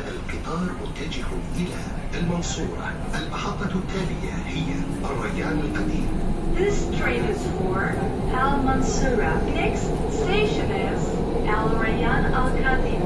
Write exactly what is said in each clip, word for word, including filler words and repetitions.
هذا القطار متجه إلى المنصورة. المحطة التالية هي الريان القديم. This train is for Al Mansoura. Next station is Al Rayyan Al Qadim.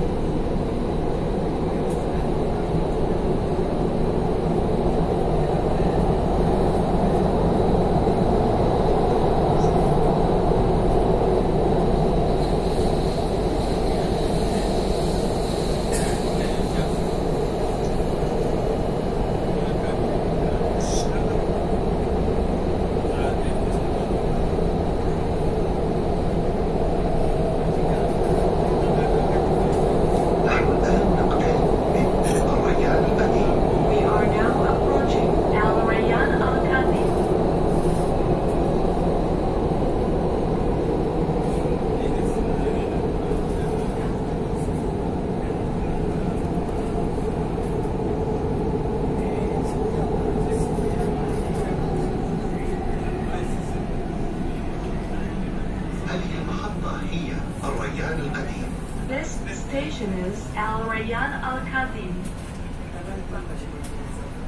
This station is Al Rayyan Al Qadim.